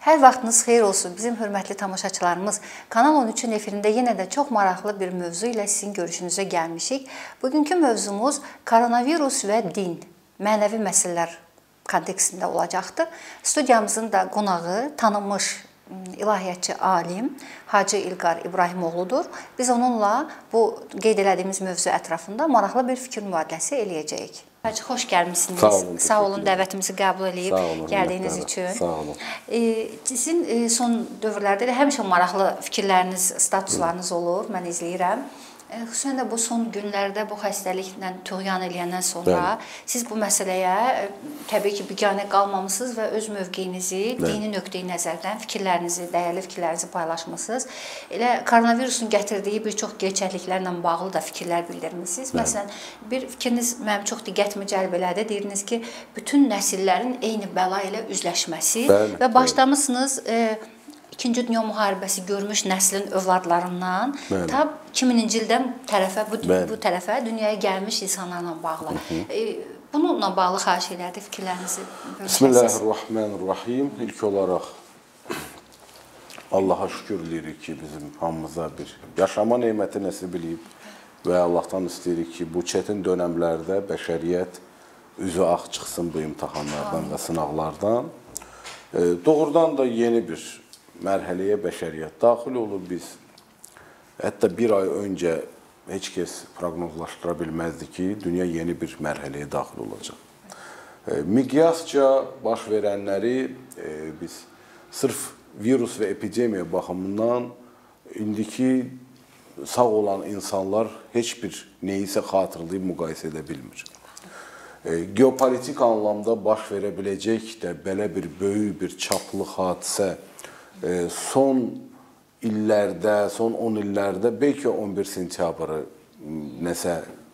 Hər vaxtınız xeyir olsun bizim hörmətli tamaşaçılarımız. Kanal 13-ün efirində yenə də çox maraqlı bir mövzu ilə sizin görüşünüzə gəlmişik. Bugünkü mövzumuz koronavirus və din, mənəvi məsələlər kontekstində olacaqdır. Studiyamızın da qonağı tanınmış ilahiyyatçı alim Hacı İlqar İbrahimoğludur. Biz onunla bu qeyd elədiyimiz mövzu ətrafında maraqlı bir fikir mübadiləsi eləyəcəyik. Hacı, xoş gəlmişsiniz. Sağ olun, dəvətimizi qəbul edib gəldiyiniz üçün. Sağ olun. Sizin son dövrlərdə də həmişə maraqlı fikirləriniz, statuslarınız olur, mən izləyirəm. Xüsusən də bu son günlərdə bu xəstəliklə tüğyan eləyəndən sonra siz bu məsələyə təbii ki, biganə qalmamısınız və öz mövqeyinizi, dini nöqteyi nəzərdən fikirlərinizi, dəyərli fikirlərinizi paylaşmışsınız. Elə koronavirusun gətirdiyi bir çox gerçəkliklərlə bağlı da fikirlər bildirmişsiniz. Məsələn, bir fikriniz mənim çox diqqətimi cəlb elədi. Deyirdiniz ki, bütün nəsillərin eyni bəla ilə üzləşməsi və başlamışsınız İkinci Dünya müharibəsi görmüş nəslin övladlarından ta 2000-ci ildən bu tərəfə dünyaya gəlmiş insanlarla bağlı. Bununla bağlı xahiş elərdik fikirlərinizi. Bismillahirrahmanirrahim. İlk olaraq Allaha şükür edirik ki, bizim hamımıza bir yaşama neməti nəsib edib və Allahdan istəyirik ki, bu çətin dönəmlərdə bəşəriyyət üzü ağ çıxsın bu imtahanlardan və sınaqlardan. Doğrudan da yeni bir mərhələyə bəşəriyyət daxil olur. Biz hətta bir ay öncə heç kəs proqnozlaşdıra bilməzdi ki, dünya yeni bir mərhələyə daxil olacaq. Miqyasca baş verənləri biz sırf virus və epidemiya baxımından indiki sağ olan insanlar heç bir neyisə xatırlayıb müqayisə edə bilmir. Geopolitik anlamda baş verə biləcək də belə bir böyük bir çaplı hadisə son illərdə, son 10 illərdə bəlkə 11 sentyabrı nəsə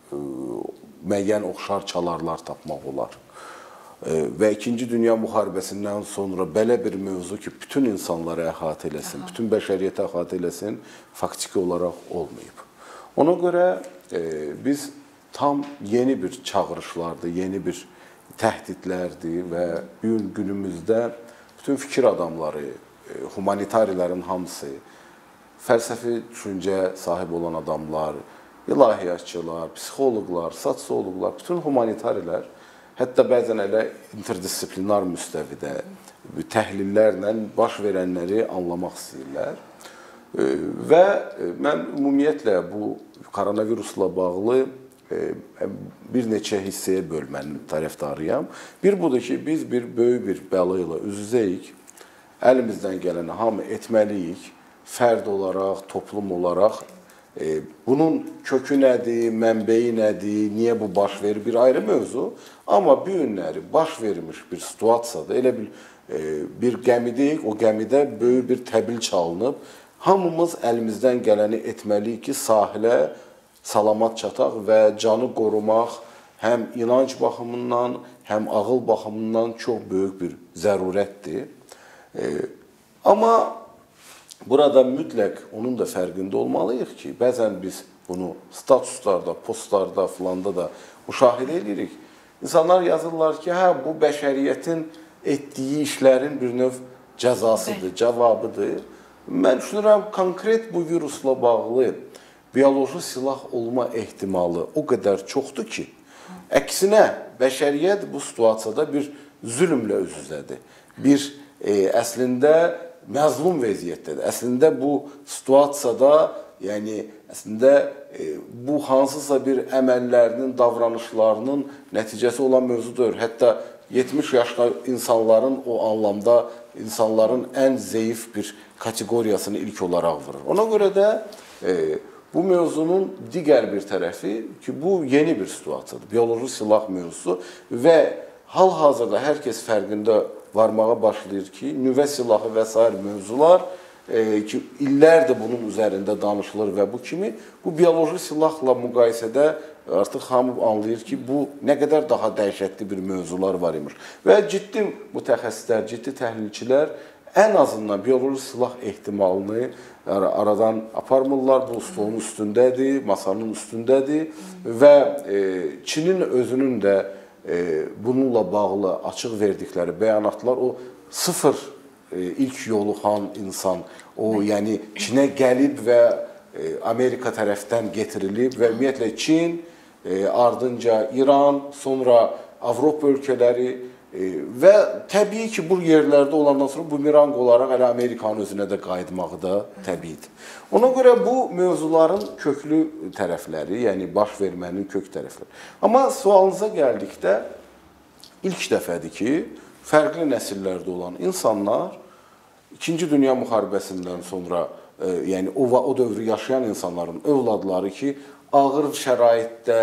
müəyyən oxşar çalarlar tapmaq olar. Və İkinci Dünya müharibəsindən sonra belə bir mövzu ki, bütün insanları əhatə eləsin, bütün bəşəriyyəti əhatə eləsin, faktiki olaraq olmayıb. Ona görə biz tam yeni bir çağırışlardır, yeni bir təhdidlərdir və günümüzdə bütün fikir adamları, humanitarilərin hamısı, fəlsəfi düşüncə sahib olan adamlar, ilahiyyatçılar, psixoloqlar, sosioloqlar, bütün humanitarilər, hətta bəzən elə interdisiplinar müstəvidə təhlillərlə baş verənləri anlamaq istəyirlər. Və mən ümumiyyətlə bu koronavirusla bağlı bir neçə hissəyə bölmənin tərəfdarıyam. Bir budur ki, biz bir böyük bir bəla ilə üz-üzəyik. Əlimizdən gələni hamı etməliyik, fərd olaraq, toplum olaraq. Bunun kökü nədir, mənbəyi nədir, niyə bu baş verir bir ayrı mövzu. Amma bu günləri baş vermiş bir situasiyada, elə bir gəmidəyik, o gəmidə böyük bir təbil çalınıb. Hamımız əlimizdən gələni etməliyik ki, sahilə salamat çataq və canı qorumaq həm inanc baxımından, həm ağıl baxımından çox böyük bir zərurətdir. Amma burada mütləq onun da fərqində olmalıyıq ki, bəzən biz bunu statuslarda, postlarda, filanda da müşahidə edirik. İnsanlar yazırlar ki, hə, bu bəşəriyyətin etdiyi işlərin bir növ cəzasıdır, cavabıdır. Mən düşünürəm, konkret bu virusla bağlı bioloji silah olma ehtimalı o qədər çoxdur ki, əksinə bəşəriyyət bu situasiyada bir zülmlə üz-üzədir. Bir əslində məzlum vəziyyətdədir. Əslində bu situasiyada, yəni əslində bu hansısa bir əməllərinin, davranışlarının nəticəsi olan mövzudur. Hətta 70 yaşlı insanların o anlamda insanların ən zəif bir kateqoriyasını ilk olaraq vurur. Ona görə də bu mövzunun digər bir tərəfi ki, bu yeni bir situasiyadır. Bioloji silah mövzusu və hal-hazırda hər kəs fərqində varmağa başlayır ki, nüvə silahı və s. mövzular ki, illərdir bunun üzərində danışılır və bu kimi, bu bioloji silahla müqayisədə artıq hamı anlayır ki, bu nə qədər daha dəhşətli bir mövzular var imiş. Və ciddi mütəxəssislər, ciddi təhlilçilər ən azından bioloji silah ehtimalını aradan aparmırlar. Bu stolun üstündədir, masanın üstündədir və Çinin özünün də bununla bağlı açıq verdikləri bəyanatlar o sıfır ilk yoluxan insan, o yəni Çinə gəlib və Amerika tərəfdən getirilib və ümumiyyətlə Çin, ardınca İran, sonra Avropa ölkələri və təbii ki, bu yerlərdə olandan sonra bumeranq olaraq elə Amerikanın özünə də qayıtmağı da təbiidir. Ona görə bu mövzuların köklü tərəfləri, yəni baş vermənin kök tərəfləri. Amma sualınıza gəldikdə ilk dəfədir ki, fərqli nəsillərdə olan insanlar İkinci Dünya müharibəsindən sonra, yəni o dövrü yaşayan insanların övladları ki, ağır şəraitdə,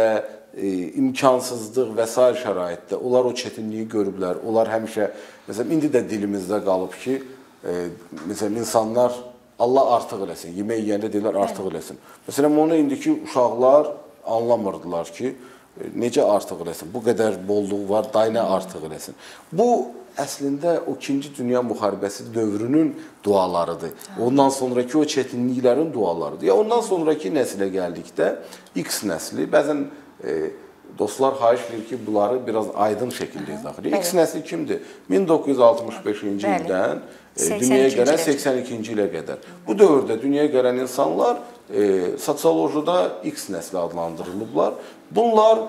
imkansızlıq və s. şəraitdə onlar o çətinliyi görüblər. Onlar həmişə, məsələn, indi də dilimizdə qalıb ki, məsələn, insanlar Allah artıq eləsin, yemək yeyəndə deyirlər artıq eləsin. Məsələn, onu indiki uşaqlar anlamırdılar ki, necə artıq eləsin, bu qədər bolluq var, day nə artıq eləsin. Bu, əslində o 2-ci Dünya müharibəsi dövrünün dualarıdır. Ondan sonraki o çətinliklərin dualarıdır. Ya ondan sonraki nəslə gəldikdə X nəsli, bəzən dostlar xahiş edir ki, bunları biraz aydın şəkildə izah edir. X nəsli kimdir? 1965-ci ildən dünyaya gələn 82-ci ilə qədər. Bu dövrdə dünyaya gələn insanlar sosiolojiyada X nəsli adlandırılıblar. Bunlar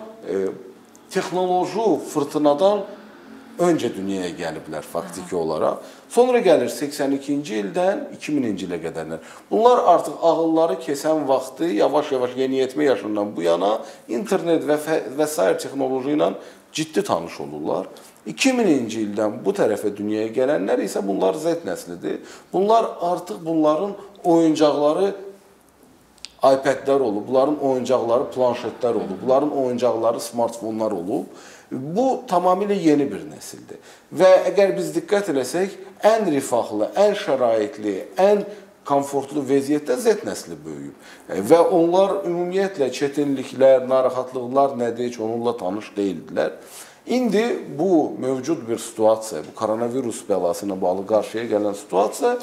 texnoloji fırtınadan öncə dünyaya gəliblər faktiki olaraq. Sonra gəlir 82-ci ildən 2000-ci ilə qədərlər. Bunlar artıq ağılları kesən vaxtı yavaş-yavaş yeniyetmə yaşından bu yana internet və s. texnoloji ilə ciddi tanış olurlar. 2000-ci ildən bu tərəfə dünyaya gələnlər isə bunlar Z nəslidir. Bunlar artıq bunların oyuncaqları iPad-lər olub, bunların oyuncaqları planşetlər olub, bunların oyuncaqları smartfonlar olub. Bu tamamilə yeni bir nəsildir. Və əgər biz diqqət eləsək, ən rifahlı, ən şəraitli, ən komfortlu vəziyyətdə Z nəsli böyüyüb. Və onlar ümumiyyətlə çətinliklər, narahatlıqlar nədir, heç onunla tanış deyildilər. İndi bu mövcud bir situasiya, bu koronavirus bəlası ilə bağlı qarşıya gələn situasiya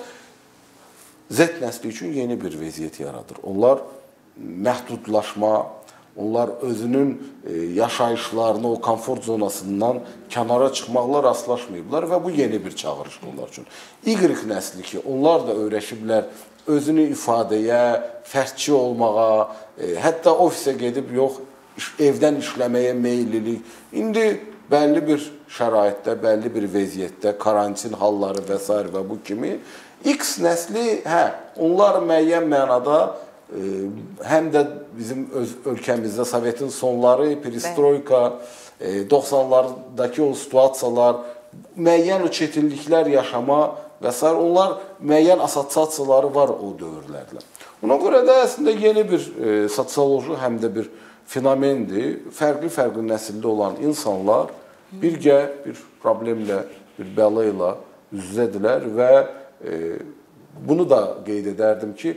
Z nəsli üçün yeni bir vəziyyət yaradır. Onlar məhdudlaşma, onlar özünün yaşayışlarını, o komfort zonasından kənara çıxmaqla rastlaşmayıblar və bu yeni bir çağırışdır onlar üçün. Y nəsli ki, onlar da öyrəşiblər özünü ifadəyə, fərdçi olmağa, hətta ofisə gedib yox, evdən işləməyə meyillilik. İndi bəlli bir şəraitdə, bəlli bir vəziyyətdə, karantin halları və s. və bu kimi X nəsli, onlar müəyyən mənada həm də bizim öz ölkəmizdə Sovetin sonları, perestroika, 90'lardakı o situasiyalar, müəyyən o çətinliklər yaşama və s. onlar müəyyən assosiasiyaları var o dövrlərlə. Ona görə də əslində yeni bir sosioloji həm də bir fenomendir. Fərqli nəsildə olan insanlar birgə bir problemlə, bir bəla ilə üz-üzədirlər və bunu da qeyd edərdim ki,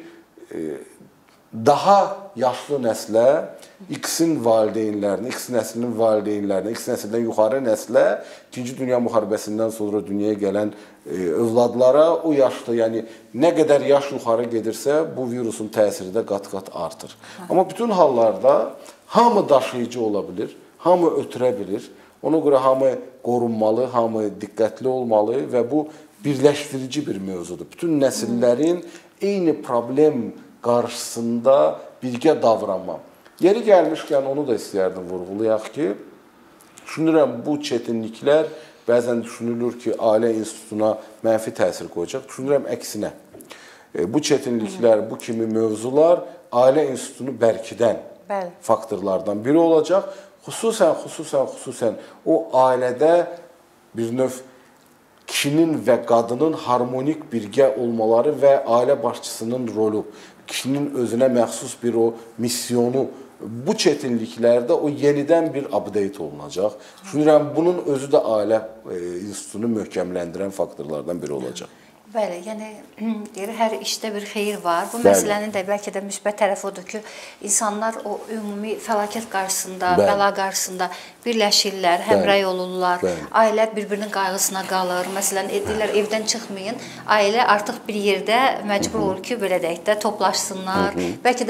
daha yaşlı nəslə, X-in valideynlərinə, X nəslinin valideynlərinə, X nəsildən yuxarı nəslə, 2-ci Dünya müharibəsindən sonra dünyaya gələn övladlara o yaşda, yəni nə qədər yaş yuxarı gedirsə, bu virusun təsiri də qat-qat artır. Amma bütün hallarda hamı daşıyıcı ola bilir, hamı ötürə bilir. Ona görə hamı qorunmalı, hamı diqqətli olmalı və bu birləşdirici bir mövzudur. Bütün nəsillərin eyni problem qarşısında birgə davranma. Yeri gəlmişkən onu da istəyərdim vurğulayaq ki, düşünürəm bu çətinliklər bəzən düşünülür ki, ailə institutuna mənfi təsir qoyacaq. Düşünürəm əksinə. Bu çətinliklər, bu kimi mövzular ailə institutunu bərkidən faktorlardan biri olacaq. Xüsusən o ailədə bir növ kişinin və qadının harmonik birgə olmaları və ailə başçısının rolu, kişinin özünə məxsus bir o misyonu, bu çətinliklərdə o yenidən bir update olunacaq. Düşünürəm, bunun özü də ailə institutunu möhkəmləndirən faktorlardan biri olacaq. Bəli, yəni hər işdə bir xeyir var. Bu məsələnin də bəlkə də müsbət tərəfi odur ki, insanlar o ümumi fəlakət qarşısında, bəla qarşısında birləşirlər, həmrəy olurlar. Ailə bir-birinin qayğısına qalır. Məsələn, deyirlər evdən çıxmayın. Ailə artıq bir yerdə məcbur olur ki, belə deyək də toplaşsınlar. Bəlkə də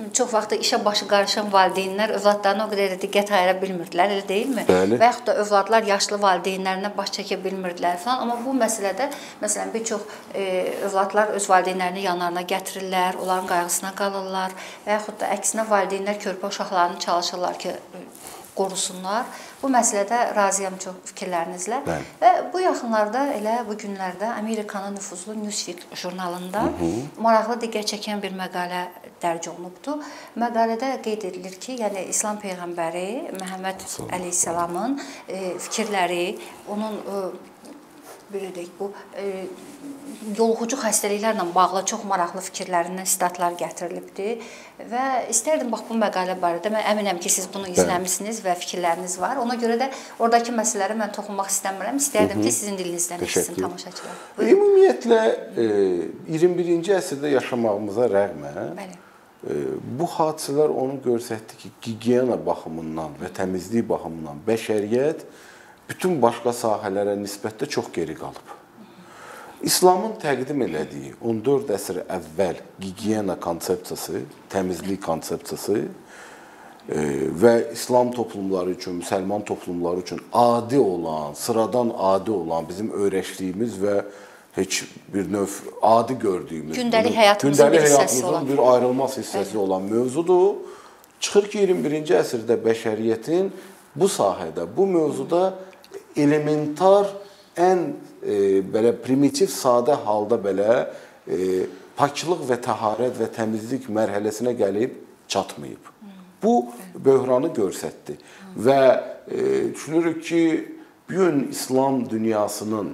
çox vaxt işə başı qarışan valideynlər övladlarına o qədər də diqqət ayıra bilmirdilər, elə deyilmi? Bəli. Və yaxud da övladlar yaşlı valideynlərinə baş çəkə bilmirdilər falan. Amma bu məsələdə məsələn bir çox övladlar öz valideynlərini yanlarına gətirirlər, onların qayğısına qalırlar və yaxud da əksinə valideynlər körpə uşaqlarını çalışırlar ki, qorusunlar. Bu məsələdə razıyam çox fikirlərinizlə. Bəli. Və bu yaxınlarda, elə bu günlərdə Amerikanın nüfuzlu Newsweek jurnalında maraqlı diqqət çəkən bir məqalə dərc olunubdur. Məqalədə qeyd edilir ki, yəni İslam peyğəmbəri Məhəmməd əleyhissalamın fikirləri, onun belə deyək, bu yoluxucu xəstəliklərlə bağlı çox maraqlı fikirlərindən statlar gətirilibdir və istərdim bax bu məqalə barədə, mən əminəm ki, siz bunu izləmisiniz və fikirləriniz var. Ona görə də oradakı məsələlərə mən toxunmaq istəmirəm. İstərdim ki, sizin dilinizdən eşitsin tamaşaçılar. Ümumiyyətlə 21-ci əsrdə yaşamağımıza rəğmən bu hadisələr onu göstərdi ki, gigiyena baxımından və təmizlik baxımından bəşəriyyət bütün başqa sahələrə nisbətdə çox geri qalıb. İslamın təqdim elədiyi 14 əsr əvvəl gigiyena konsepsiyası, təmizlik konsepsiyası və İslam toplumları üçün, müsəlman toplumları üçün adi olan, sıradan adi olan bizim öyrəşdiyimiz və heç bir növ adi gördüyümüz, gündəlik həyatımızın bir ayrılmaz hissəsi olan mövzudur. Çıxır ki, 21-ci əsrdə bəşəriyyətin bu sahədə, bu mövzuda elementar, ən belə primitiv, sadə halda belə paklıq və təharət və təmizlik mərhələsinə gəlib çatmayıb. Bu böhranı göstərdi və düşünürük ki, bu gün İslam dünyasının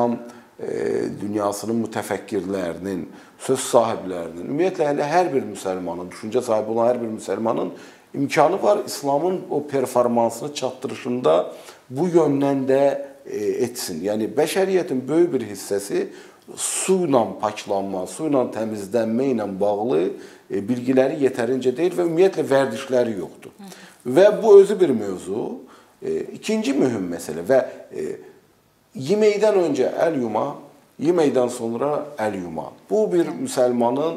mütəfəkkirlərinin, söz sahiblərinin, ümumiyyətlə hər bir müsəlmanın, düşüncə sahibi olan hər bir müsəlmanın imkanı var İslamın o performansını çatdırışında bu yöndən də etsin. Yəni, bəşəriyyətin böyük bir hissəsi su ilə paklanma, su ilə təmizlənmə ilə bağlı bilgiləri yetərincə deyil və ümumiyyətlə vərdişləri yoxdur. Və bu özü bir mövzu. İkinci mühüm məsələ və yeməkdən öncə əl yuma, yeməkdən sonra əl yuma. Bu bir müsəlmanın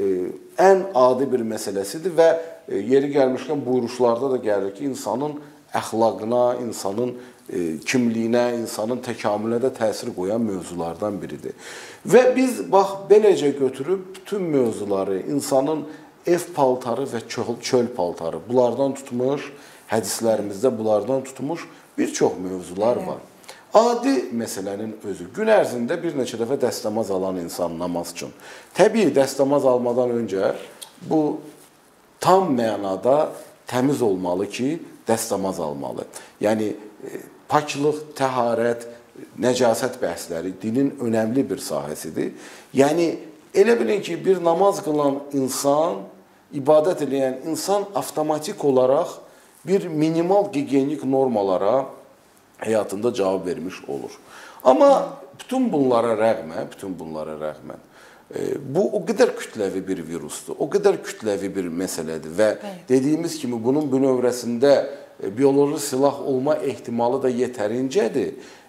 ən adi bir məsələsidir və yeri gəlmişkən buyuruşlarda da gəlir ki, insanın əxlaqına, insanın kimliyinə, insanın təkamülünə də təsir qoyan mövzulardan biridir. Və biz bax, beləcə götürüb bütün mövzuları, insanın ev paltarı və çöl paltarı, bunlardan tutmuş, hədislərimizdə bunlardan tutmuş bir çox mövzular var. Adi məsələnin özü, gün ərzində bir neçə dəfə dəstəmaz alan insan namaz üçün. Təbii dəstəmaz almadan öncə bu tam mənada təmiz olmalı ki, dəstəmaz almalı. Yəni, paklıq, təharət, nəcasət bəhsləri dinin önəmli bir sahəsidir. Yəni, elə bilin ki, bir namaz qılan insan, ibadət edən insan avtomatik olaraq bir minimal gigiyenik normalara həyatında cavab vermiş olur. Amma bütün bunlara rəğmən, bu o qədər kütləvi bir virusdur, o qədər kütləvi bir məsələdir və dediyimiz kimi bunun bünövrəsində bioloji silah olma ehtimalı da yetərincədir.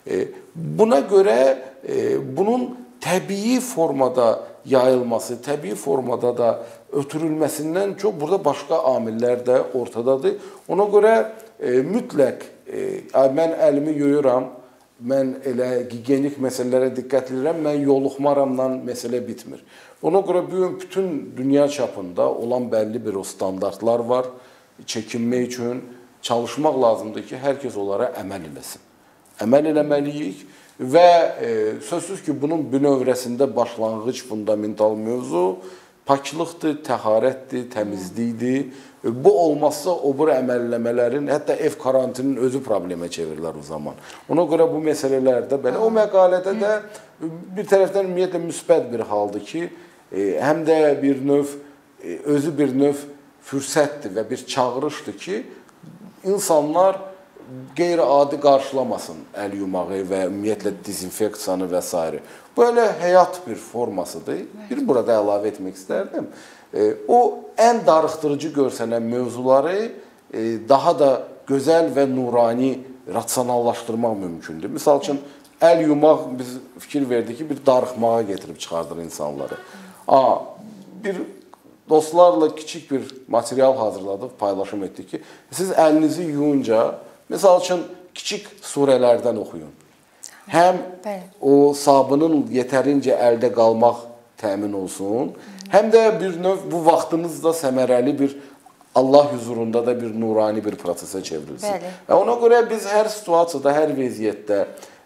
Buna görə bunun təbii formada yayılması, təbii formada da ötürülməsindən çox burada başqa amillər də ortadadır. Ona görə mütləq mən əlimi yuyuram, mən elə gigiyenik məsələlərə diqqət edirəm, mən yoluxmaramla məsələ bitmir. Ona görə bugün bütün dünya çapında olan bəlli bir o standartlar var. Çəkinmək üçün çalışmaq lazımdır ki, hər kəs onlara əməl eləsin. Əməl eləməliyik və sözsüz ki, bunun bünövrəsində başlanğıc fundamental mövzu paklıqdır, təharətdir, təmizlikdir. Bu olmazsa o bir əməlləmələrin, hətta ev karantininin özü problemə çevirilər o zaman. Ona görə bu məsələlərdə belə, o məqalədə də bir tərəfdən ümumiyyətlə müsbət bir haldır ki, həm də bir növ, özü bir növ fürsətdir və bir çağırışdır ki, insanlar qeyri-adi qarşılamasın əl yumağı və ümumiyyətlə dezinfeksiyanı və s. Bu elə həyat bir formasıdır. Bir burada əlavə etmək istərdim. O ən darıxdırıcı görsənən mövzuları daha da gözəl və nurani rasionallaşdırmaq mümkündür. Misal üçün, əl yumaq biz fikir verdik ki, bir darıxmağa getirib çıxardır insanları. Bir dostlarla kiçik bir material hazırladıq, paylaşım etdik ki, siz əlinizi yuyunca, misal üçün, kiçik surələrdən oxuyun. Həm o sabunun yetərincə əldə qalmaq təmin olsun, həm də bir növ bu vaxtınızda səmərəli bir Allah huzurunda da bir nurani bir prosesə çevrilsin. Ona görə biz hər situasiyada, hər vəziyyətdə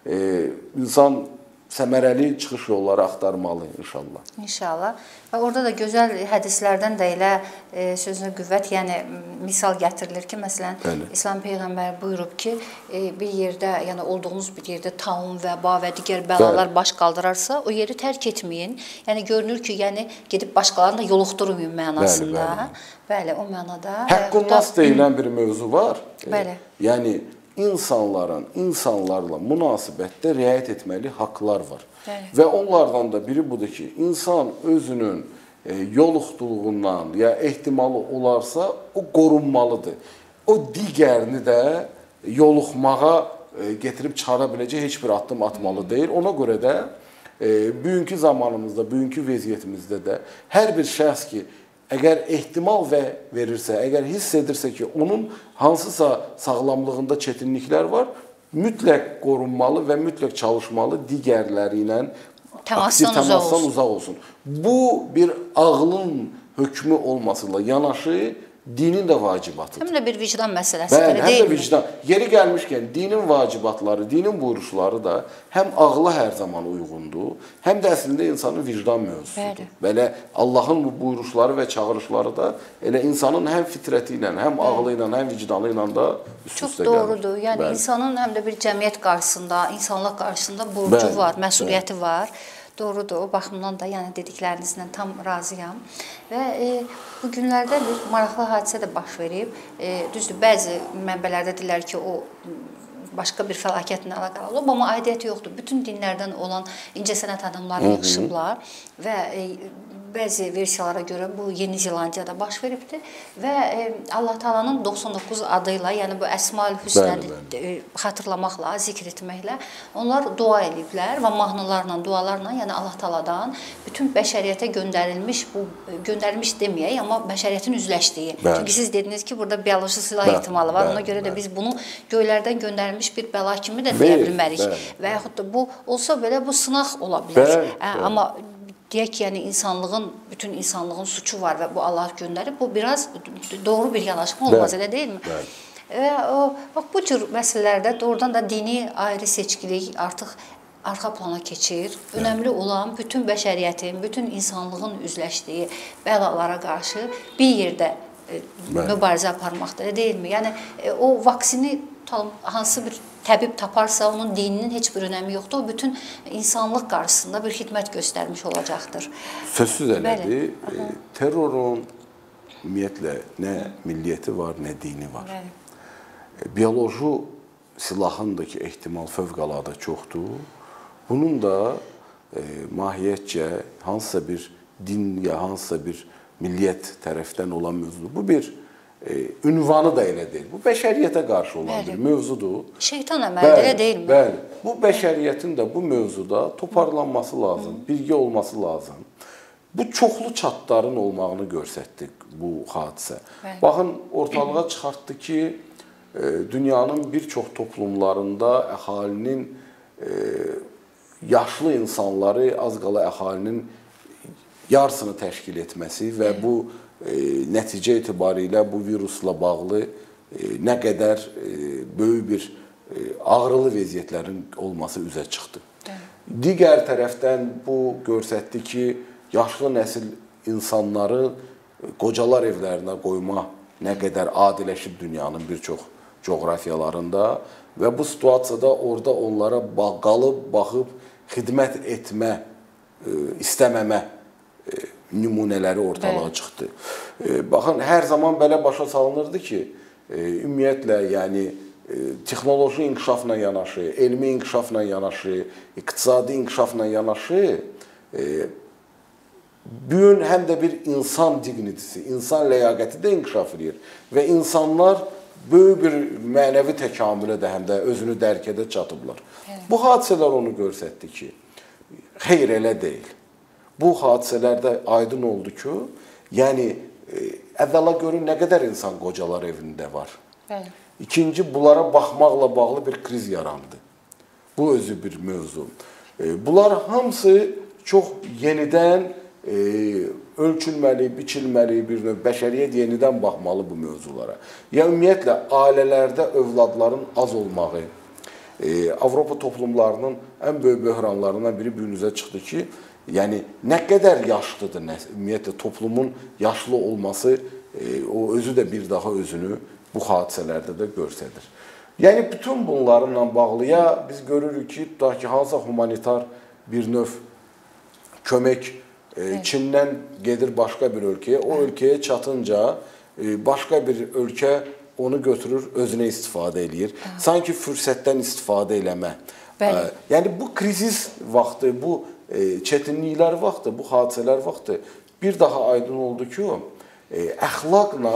insan səmərəli çıxış yolları axtarmalı inşallah. İnşallah. Və orada da gözəl hədislərdən də elə sözünə qüvvət, yəni misal gətirilir ki, məsələn, İslam Peyğəmbəri buyurub ki, bir yerdə, yəni olduğunuz bir yerdə taun, vəba və digər bəlalar baş qaldırarsa, o yeri tərk etməyin. Yəni görünür ki, yəni gedib başqalarını da yoluxdurmayın mənasında. Bəli, o mənada. Həqqunnas deyilən bir mövzu var. Bəli. Yəni insanlarla münasibətdə riayət etməli haqqlar var. Və onlardan da biri budur ki, insan özünün yoluxduğundan ya ehtimalı olarsa o qorunmalıdır. O digərini də yoluxmağa getirib çıxara biləcək heç bir addım atmalı deyil. Ona görə də bugünkü zamanımızda, bugünkü vəziyyətimizdə də hər bir şəxs ki, əgər ehtimal verirsə, əgər hiss edirsə ki, onun hansısa sağlamlığında çətinliklər var, mütləq qorunmalı və mütləq çalışmalı, digərləri ilə aktiv təmasdan uzaq olsun. Bu, bir ağlın hökmü olmasıyla yanaşı, dinin də vacibatıdır. Həm də bir vicdan məsələsidir, deyilmi? Həm də vicdan. Yeri gəlmişkən, dinin vacibatları, dinin buyuruşları da həm ağla hər zaman uyğundur, həm də əslində insanın vicdan mövzusudur. Belə Allahın bu buyuruşları və çağırışları da elə insanın həm fitrəti ilə, həm ağlı ilə, həm vicdanı ilə da üst-üstə gəlir. Çox doğrudur. Yəni insanın həm də bir cəmiyyət qarşısında, insanlıq qarşısında borcu var, məsuliyyəti var. Doğrudur, o baxımdan da yəni dediklərinizlə tam razıyam. Və bu günlərdə bir maraqlı hadisə də baş verib. Düzdür, bəzi mənbələrdə deyirlər ki, o başqa bir fəlakətlə əlaqəli olub, amma aidiyyəti yoxdur. Bütün dinlərdən olan incəsənət adamları yığışıblar və bəzi versiyalara görə bu Yeni Zelandiyada baş veribdir və Allah Taala'nın 99 adıyla, yəni bu Əsmaül Hüsnəni xatırlamaqla, zikr etməklə onlar dua ediblər və mahnılarla, dualarla, yəni Allah Taala'dan bütün bəşəriyyətə göndərilmiş deməyək, amma bəşəriyyətin üzləşdiyi. Çünki siz dediniz ki, burada bioloji silah ehtimalı var. Ona görə də biz bunu göylərdən göndərilmiş bir bəla kimi də deyə bilmərik. Və yaxud da bu olsa belə bu sınaq ola bilər. Amma deyək ki, yəni bütün insanlığın suçu var və bu Allah göndərib, bu biraz doğru bir yanaşma olmaz, elə deyilmi? Və bu cür məsələlərdə doğrudan da dini ayrı seçkilik artıq arxa plana keçir. Önəmli olan bütün bəşəriyyətin, bütün insanlığın üzləşdiyi bəlalara qarşı bir yerdə mübarizə aparmaqdır, elə deyilmi? Yəni o vaksini hansı bir təbib taparsa, onun dininin heç bir önəmi yoxdur. O bütün insanlıq qarşısında bir xidmət göstərmiş olacaqdır. Sözsüz elədir. Terrorun ümumiyyətlə nə milliyyəti var, nə dini var. Bioloji silahın da ki, ehtimal fövqəladə çoxdur. Bunun da mahiyyətcə hansısa bir din ya hansısa bir milliyyət tərəfdən olan mövzudur. Bu bir ünvanı da elə deyil. Bu bəşəriyyətə qarşı olan bir mövzudur. Şeytan əməlidir, elə deyilmi? Bəli. Bu bəşəriyyətin də bu mövzuda toparlanması lazım, birgə olması lazım. Bu çoxlu çatların olmağını göstərdi bu hadisə. Baxın, ortalığa çıxartdı ki, dünyanın bir çox toplumlarında əhalinin, yaşlı insanları az qala əhalinin yarısını təşkil etməsi və bu nəticə etibarilə bu virusla bağlı nə qədər böyük bir ağrılı vəziyyətlərin olması üzə çıxdı. Digər tərəfdən bu göstərdi ki, yaşlı nəsil insanları qocalar evlərinə qoyma nə qədər adiləşib dünyanın bir çox coğrafiyalarında və bu situasiyada orada onlara qalıb, baxıb, xidmət etmə, istəməmə nümunələri ortalığa çıxdı. Baxın, hər zaman belə başa salınırdı ki, ümumiyyətlə, yəni, texnoloji inkişafla yanaşı, elmi inkişafla yanaşı, iqtisadi inkişafla yanaşı, bugün həm də bir insan dignitisi, insan ləyaqəti də inkişaf edir və insanlar böyük bir mənəvi təkamülə də həm də özünü dərk edə çatıblar. Bu hadisələr onu göstərdi ki, xeyr, elə deyil. Bu hadisələrdə aydın oldu ki, Yəni, əvvəla görün nə qədər insan qocalar evində var. Bəli. İkinci, bunlara baxmaqla bağlı bir kriz yarandı. Bu özü bir mövzu. Bunlar hamısı çox yenidən ölçülməli, biçilməli bir növ bəşəriyyət yenidən baxmalı bu mövzulara. Ya ümumiyyətlə, ailələrdə övladların az olmağı, Avropa toplumlarının ən böyük böhranlarından biri günümüzə çıxdı ki, yəni nə qədər yaşlıdır, ümumiyyətlə toplumun yaşlı olması, o özü də bir daha özünü bu hadisələrdə də göstərir. Yəni bütün bunlarla bağlıya biz görürük ki, tutaq ki, hansısa humanitar bir növ kömək Çindən gedir başqa bir ölkəyə, o ölkəyə çatınca başqa bir ölkə onu götürür, özünə istifadə eləyir. Sanki fürsətdən istifadə eləmə. Yəni bu krizis vaxtı, bu çətinliklər vaxtı, bu hadisələr vaxtı bir daha aydın oldu ki, əxlaqla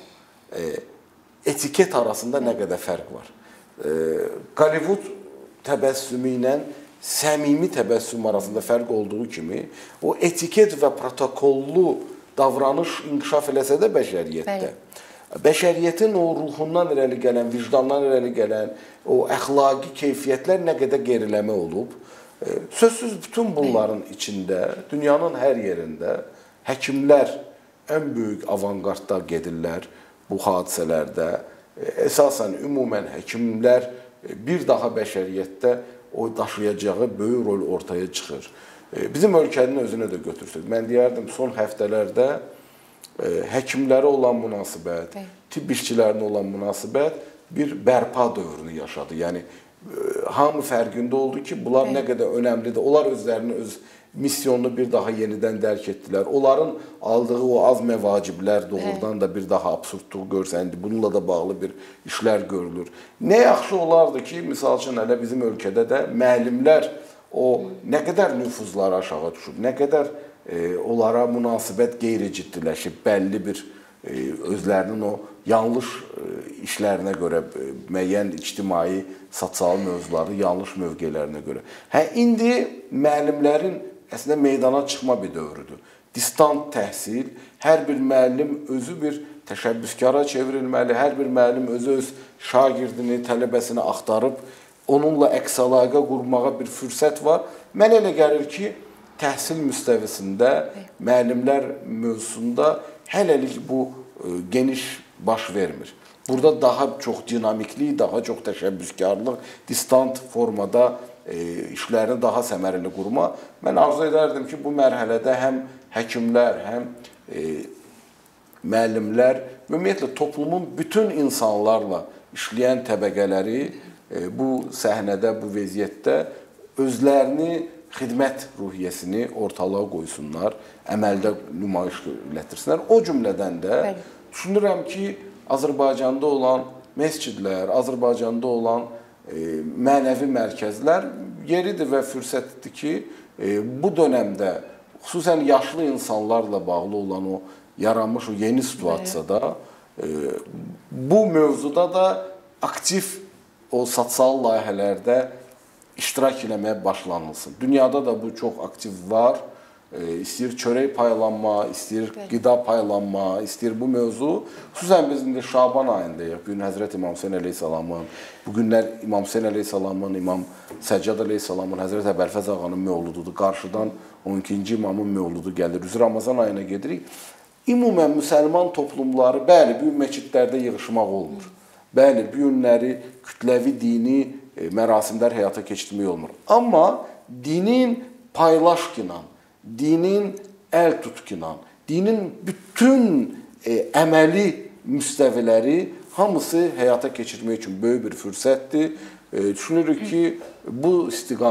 etiket arasında nə qədər fərq var. Hollywood təbəssümü ilə səmimi təbəssüm arasında fərq olduğu kimi, o etiket və protokollu davranış inkişaf eləsə də bəşəriyyətdə, bəşəriyyətin o ruhundan irəli gələn, vicdandan irəli gələn, o əxlaqi keyfiyyətlər nə qədər geriləmə olub. Sözsüz bütün bunların içində, dünyanın hər yerində həkimlər ən böyük avanqardda gedirlər bu hadisələrdə. Əsasən, ümumən həkimlər bir daha bəşəriyyətdə o daşıyacağı böyük rol ortaya çıxır. Bizim ölkənin özünə də götürsək, mən deyərdim, son həftələrdə həkimlərə olan münasibət, tibb işçilərinə olan münasibət bir bərpa dövrünü yaşadı. Yəni, hamı fərqində oldu ki, bunlar nə qədər önəmlidir. Onlar özlərini, öz misyonunu bir daha yenidən dərk etdilər. Onların aldığı o az məvaciblər doğrudan da bir daha absurdluq görsəndi. Bununla da bağlı bir işlər görülür. Nə yaxşı olardı ki, misal üçün, hələ bizim ölkədə də müəllimlər o nə qədər nüfuzları aşağı düşüb, nə qədər onlara münasibət qeyri-ciddiləşib, bəlli bir özlərinin o yanlış işlərinə görə, müəyyən ictimai, sosial mövzuları, yanlış mövqelərinə görə. İndi müəllimlərin əslində meydana çıxma bir dövrüdür. Distant təhsil, hər bir müəllim özü bir təşəbbüskara çevrilməli, hər bir müəllim özü öz şagirdini, tələbəsini axtarıb, onunla əks əlaqə qurmağa bir fürsət var. Mən elə gəlir ki, təhsil müstəvisində, müəllimlər mövzusunda hələlik bu geniş baş vermir. Burada daha çox dinamiklik, daha çox təşəbbüskarlıq, distant formada işlərini daha səmərəli qurma. Mən arzu edərdim ki, bu mərhələdə həm həkimlər, həm müəllimlər, ümumiyyətlə toplumun bütün insanlarla işləyən təbəqələri bu səhnədə, bu vəziyyətdə özlərini xidmət ruhiyyəsini ortalığa qoysunlar, əməldə nümayiş etdirsinlər. O cümlədən də düşünürəm ki, Azərbaycanda olan məscidlər, Azərbaycanda olan mənəvi mərkəzlər yeridir və fürsətdir ki, bu dönəmdə xüsusən yaşlı insanlarla bağlı olan o yaranmış o yeni situasiyada bu mövzuda da aktiv o sosial layihələrdə iştirak eləməyə başlanılsın. Dünyada da bu çox aktiv var. İstəyir çörək paylanma, istəyir qida paylanma, istəyir bu mövzu. Xüsusən biz indi Şaban ayındayıq. Bu gün Həzrət İmam Hüseyn əleyhissalamın, bu günlər İmam Hüseyn əleyhissalamın, İmam Səccad əleyhissalamın, Həzrət Əbəlfəz ağanın mövlududur. Qarşıdan 12-ci imamın mövludu gəlir. Biz Ramazan ayına gedirik. Ümumən müsəlman toplumları, bəli, bu gün məscidlərdə yığışmaq olmur. Bəli, bu günləri kütləvi dini mərasimlər həyata keçirmək olmur. Amma dinin paylaşqınan, dinin əl tutkinan, dinin bütün əməli müstəviləri hamısı həyata keçirmək üçün böyük bir fürsətdir. Düşünürük ki, bu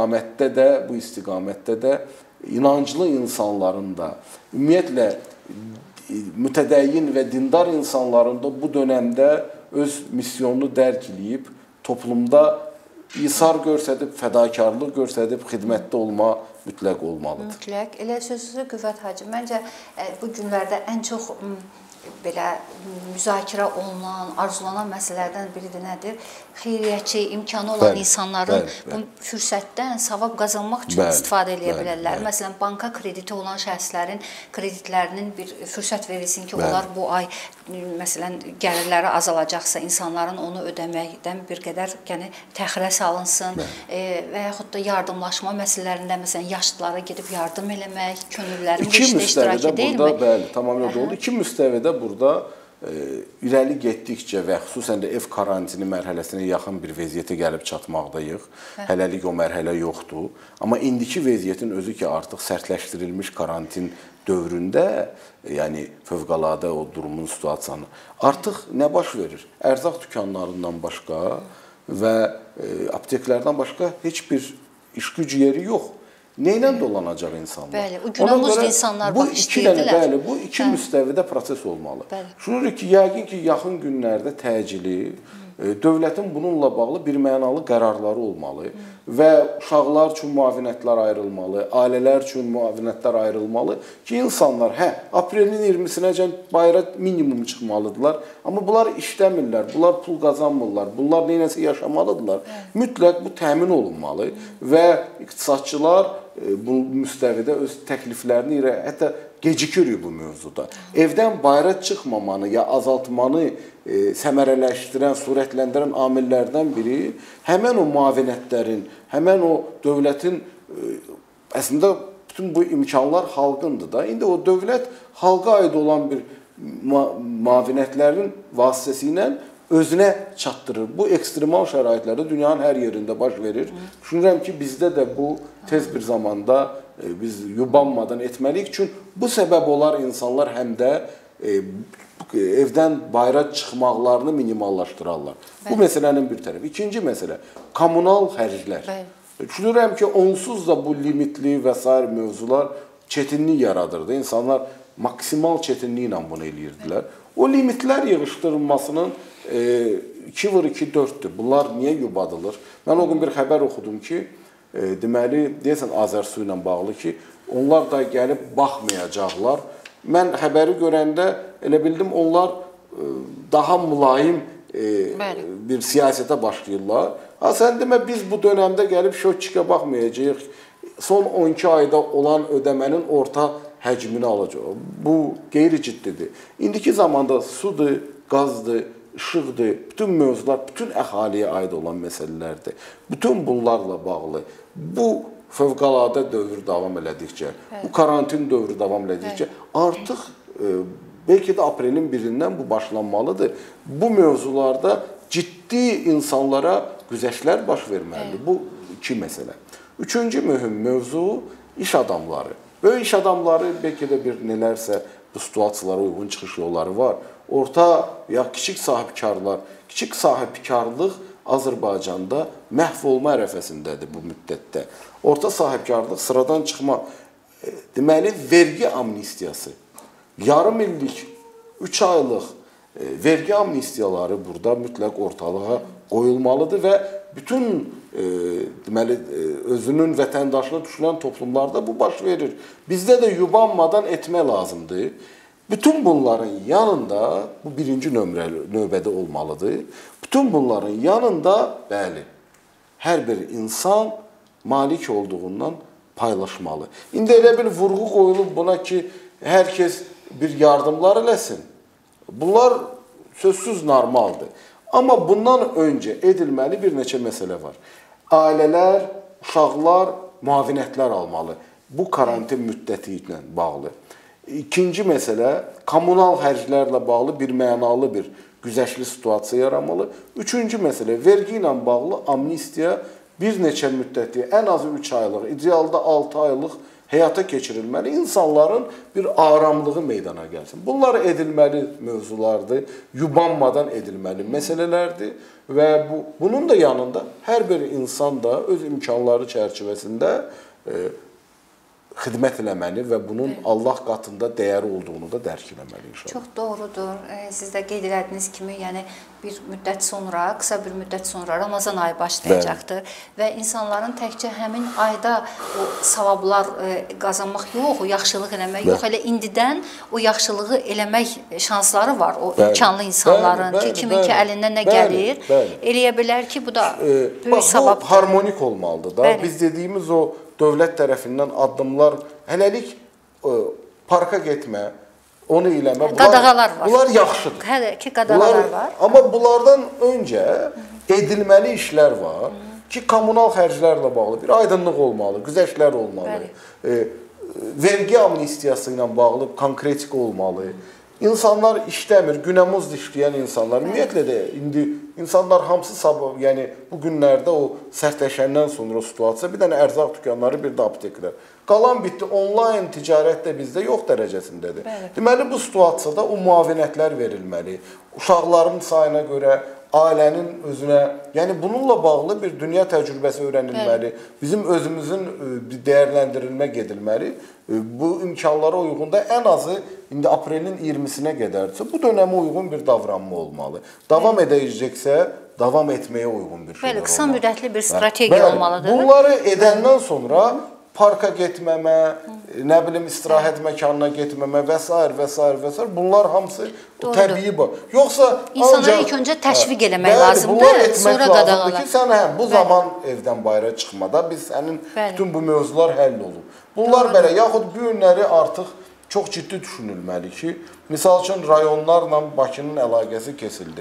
istiqamətdə də inanclı insanların da, ümumiyyətlə mütədəyyin və dindar insanların da bu dönəmdə öz misyonunu dərk edib, toplumda İsar göstərib, fədakarlıq göstərib, xidmətdə olma mütləq olmalıdır. Mütləq. Elə sözünüzə qüvvət hacı. Məncə bu günlərdə ən çox belə müzakirə olunan, arzulanan məsələlərdən biri də nədir? Xeyriyyətçi imkanı olan insanların bu fürsətdən savab qazanmaq üçün istifadə edə bilərlər. Məsələn, banka krediti olan şəxslərin kreditlərinin bir fürsət verilsin ki, onlar bu ay məsələn gəlirləri azalacaqsa, insanların onu ödəməkdən bir qədər təxirə salınsın və yaxud da yardımlaşma məsələlərində məsələn yaşlılara gedib yardım eləmək, könüllülərin bu işdə iştirak edilmə. Bəli, tamamilə doğru. İki müstəvidə burada irəli getdikcə və xüsusən də ev karantini mərhələsinə yaxın bir vəziyyətə gəlib çatmaqdayıq. Hələlik o mərhələ yoxdur. Amma indiki vəziyyətin özü ki, artıq sərtləşdirilmiş karantin dövründə, yəni fövqəladə o durumun situasiyanı, artıq nə baş verir? Ərzaq dükanlarından başqa və apteklərdən başqa heç bir iş gücü yeri yox. Neylə dolanacaq insanlar? Bəli, o günəmuzda insanlar bax istəyirdilər. Bəli, bu iki müstəvidə proses olmalı. Düşünürük ki, yəqin ki, yaxın günlərdə təcili, dövlətin bununla bağlı bir mənalı qərarları olmalı və uşaqlar üçün müavinətlər ayrılmalı, ailələr üçün müavinətlər ayrılmalı ki, insanlar, aprelin 20-sinəcən bayıra minimum çıxmalıdırlar, amma bunlar işləmirlər, bunlar pul qazanmırlar, bunlar neynəsə yaşamalıdırlar. Mütləq bu təmin olunmalı və iqtisadçılar bu müstəvidə öz təkliflərini hətta gecikirik bu mövzuda. Evdən bayıra çıxmamanı ya azaltmanı səmərələşdirən, surətləndirən amillərdən biri həmən o müavinətlərin, həmən o dövlətin, əslində bütün bu imkanlar xalqındır da. İndi o dövlət xalqa aid olan bir müavinətlərin vasitəsilə özünə çatdırır. Bu ekstremal şəraitlərdə dünyanın hər yerində baş verir. Düşünürəm ki, bizdə də bu tez bir zamanda biz yubanmadan etməliyik. Çünki bu səbəb olar insanlar həm də evdən bayıra çıxmaqlarını minimallaşdırarlar. Bu məsələnin bir tərəfi. İkinci məsələ, kommunal xərclər. Düşünürəm ki, onsuz da bu limitli və s. mövzular çətinlik yaradırdı. İnsanlar maksimal çətinliklə bunu eləyirdilər. O limitlər yığışdırılmasının 2x2-4-dür. Bunlar niyə yubadılır? Mən o gün bir xəbər oxudum ki, deməli, deyəsən Azərsu ilə bağlı ki, onlar da gəlib baxmayacaqlar. Mən xəbəri görəndə elə bildim, onlar daha mülayim bir siyasətə başlayırlar. Sən demə, biz bu dönəmdə gəlib şöçkə baxmayacaq, son 12 ayda olan ödəmənin orta həcmini alacaq. Bu qeyri-ciddidir. İndiki zamanda sudur, qazdır, işıqdır, bütün mövzular, bütün əhaliyə aid olan məsələlərdir. Bütün bunlarla bağlı bu fövqəladə dövr davam elədikcə, bu karantin dövrü davam elədikcə artıq bəlkə də aprelin 1-dən bu başlanmalıdır. Bu mövzularda ciddi insanlara güzəştlər baş verməlidir. Bu iki məsələ. Üçüncü mühüm mövzu iş adamları. Böyük iş adamları bəlkə də bir nələrsə bu situasiyalara uyğun çıxış yolları var. Orta ya kiçik sahibkarlar, kiçik sahibkarlıq Azərbaycanda məhv olma ərəfəsindədir bu müddətdə. Orta sahibkarlıq sıradan çıxma, deməli, vergi amnistiyası, yarım illik, 3 aylıq vergi amnistiyaları burada mütləq ortalığa qoyulmalıdır və bütün deməli, özünün vətəndaşına düşülən toplumlarda bu baş verir. Bizdə də yubanmadan etmək lazımdır. Bütün bunların yanında, bu birinci növbədə olmalıdır, bütün bunların yanında, bəli, hər bir insan malik olduğundan paylaşmalı. İndi elə bir vurğu qoyulub buna ki, hər kəs bir yardımlar eləsin. Bunlar sözsüz normaldır. Amma bundan öncə edilməli bir neçə məsələ var. Ailələr, uşaqlar müavinətlər almalı. Bu karantin müddəti ilə bağlı. İkinci məsələ, kommunal xərclərlə bağlı bir mənalı bir güzəştli situasiya yaranmalı. Üçüncü məsələ, vergi ilə bağlı amnistiya bir neçə müddəti, ən azı 3 aylıq, idealda 6 aylıq həyata keçirilməli. İnsanların bir aramlığı meydana gəlsin. Bunlar edilməli mövzulardır, yubanmadan edilməli məsələlərdir və bunun da yanında hər bir insan da öz imkanları çərçivəsində xidmət eləməli və bunun Allah qatında dəyəri olduğunu da dərk eləməli inşallah. Çox doğrudur. Siz də qeyd elədiyiniz kimi, yəni bir müddət sonra, qısa bir müddət sonra Ramazan ayı başlayacaqdır və insanların təkcə həmin ayda o savablar qazanmaq yox, o yaxşılıq eləmək yox, elə indidən o yaxşılığı eləmək şansları var o imkanlı insanların ki, kimin ki əlindən nə gəlir, eləyə bilər ki, bu da böyük savabdır. Bu harmonik olmalıdır da. Biz dediyimiz o dövlət tərəfindən addımlar, hələlik parka getmə, onu eləmə, bunlar yaxşıdır. Hələ ki, qadağalar var. Amma bunlardan öncə edilməli işlər var ki, kommunal xərclərlə bağlı bir aydınlıq olmalı, güzəştlər olmalı, vergi amnistiyası ilə bağlı konkretik olmalı. İnsanlar işləmir, günəmuzda işləyən insanlar, ümumiyyətlə də indi insanlar hamısı sabah, yəni bu günlərdə o sərtləşəndən sonra situasiya, bir dənə ərzaq dükanları, bir də apteklər. Qalan bitdi, onlayn ticarət də bizdə yox dərəcəsindədir. Deməli, bu situasiyada o müavinətlər verilməli, uşaqların sayına görə, ailənin özünə, yəni bununla bağlı bir dünya təcrübəsi öyrənilməli, bizim özümüzün dəyərləndirilmə gedilməli. Bu imkanlara uyğun da ən azı indi aprelin 20-sinə qədərdirsə, bu dönəmə uyğun bir davranma olmalı. Davam edəcəksə, davam etməyə uyğun bir şeylər olmalı. Bəli, qısa müddətli bir strategiya olmalıdır. Bunları edəndən sonra parka getməmə, nə bilim istirahət məkanına getməmə və s. və s. və s. bunlar hamısı təbii bu. Yoxsa İnsanları ilk öncə təşviq eləmək lazımdır, sonra qadağalar. Ki, sən bu zaman evdən bayıra çıxmada biz sənin bütün bu mövzular həll olur. Bunlar belə, yaxud bu günləri artıq çox ciddi düşünülməli ki, misal üçün rayonlarla Bakının əlaqəsi kesildi.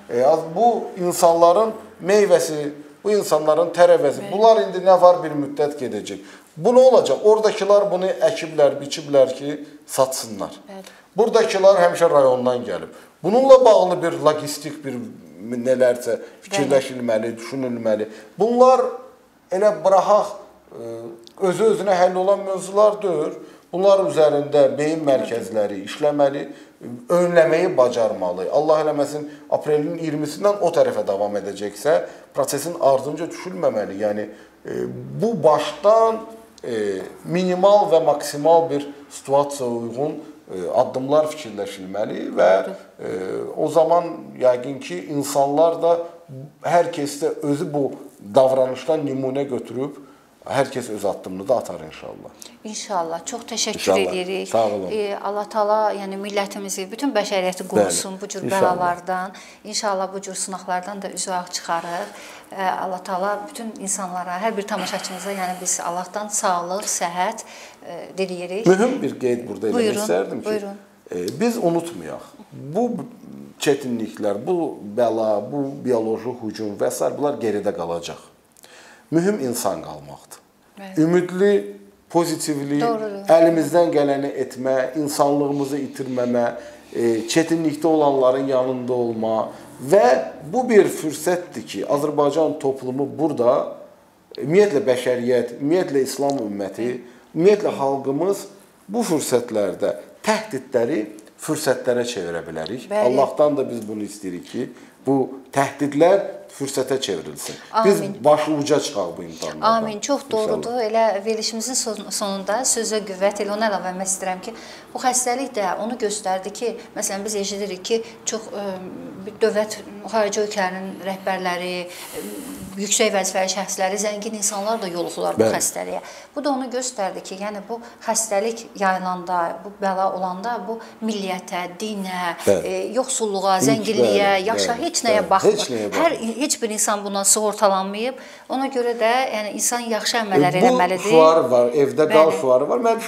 Bu insanların meyvəsi, bu insanların tərəvəzi, bunlar indi nə var bir müddət gedəcək. Bu nə olacaq? Oradakılar bunu əkiblər, biçiblər ki, satsınlar. Buradakılar həmişə rayondan gəlib. Bununla bağlı bir logistik bir nələrsə fikirləşilməli, düşünülməli. Bunlar elə bıraxaq, özü-özünə həll olan mövzular deyil. Bunlar üzərində beyin mərkəzləri işləməli, önləməyi bacarmalı. Allah eləməsin, aprelin 20-sindən o tərəfə davam edəcəksə, prosesin ardınca düşülməməli. Yəni, bu başdan minimal və maksimal bir situasiyaya uyğun addımlar fikirləşilməli və o zaman yəqin ki, insanlar da hər kəsdə özü bu davranışdan nümunə götürüb, hər kəs öz addımını da atar inşallah. İnşallah. Çox təşəkkür edirik. Sağ olun. Allah Taala, yəni millətimizi, bütün bəşəriyyəti qorusun bu cür bəlalardan. İnşallah bu cür sınaqlardan da üzü ağ çıxarır. Allah Taala bütün insanlara, hər bir tamaşaçımıza, yəni biz Allahdan sağlıq, səhət diləyirik. Mühüm bir qeyd burada eləmək istərdim ki, biz unutmayaq. Bu çətinliklər, bu bəla, bu bioloji hücum və s. bunlar geridə qalacaq. Mühüm insan qalmaqdır. Ümidli, pozitivli, əlimizdən gələni etmə, insanlığımızı itirməmə, çətinlikdə olanların yanında olma və bu bir fürsətdir ki, Azərbaycan toplumu burada, ümumiyyətlə bəşəriyyət, ümumiyyətlə İslam ümməti, ümumiyyətlə xalqımız bu fürsətlərdə təhdidləri fürsətlərə çevirə bilərik. Allahdan da biz bunu istəyirik ki, bu təhdidlər fürsətə çevrilsin. Biz başı uca çıxaq bu imtahanlardan. Amin. Çox doğrudur. Elə verilişimizin sonunda sözə qüvvət elə onu əlavə etmək istəyirəm ki, bu xəstəlik də onu göstərdi ki, məsələn biz eşidirik ki, çox dövlət xarici ölkələrin rəhbərləri, yüksək vəzifəli şəxsləri, zəngin insanlar da yoluxurlar bu xəstəliyə. Bu da onu göstərdi ki, yəni bu xəstəlik yayılanda, bu bəla olanda bu milliyyətə, dinə, yoxsulluğa, zənginliyə, yaşa, heç nəyə baxmır. Heç bir insan buna sığortalanmayıb. Ona görə də yəni insan yaxşı əməllər eləməlidir. Bu şüar var, evdə qal şüarı var. Mən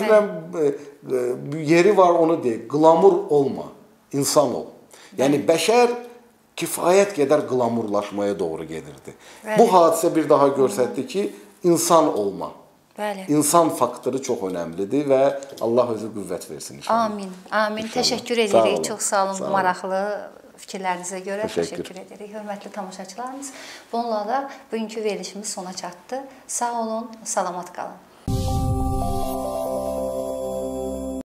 düşünürəm, yeri var onu deyək, qlamur olma, insan ol. Yəni bəşər kifayət qədər qlamurlaşmaya doğru gedirdi. Bu hadisə bir daha göstərdi ki, insan olma. İnsan faktoru çox önəmlidir və Allah özü qüvvət versin inşallah. Amin. Amin. Təşəkkür edirik. Çox sağ olun bu maraqlı fikirlərinizə görə təşəkkür edirik. Hörmətli tamaşaçılarımız, bununla da bugünkü verilişimiz sona çatdı. Sağ olun, salamat qalın.